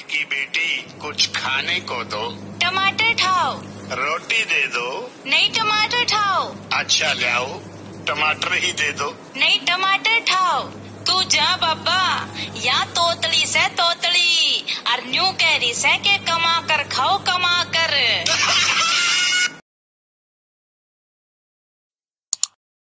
की बेटी कुछ खाने को दो। टमाटर खाओ। रोटी दे दो। नहीं टमाटर खाओ। अच्छा लाओ, टमाटर ही दे दो। नहीं टमाटर खाओ। तू जा बाबा, या तोतली से तोतली और न्यू कह रही से के कमा कर खाओ कमा कर।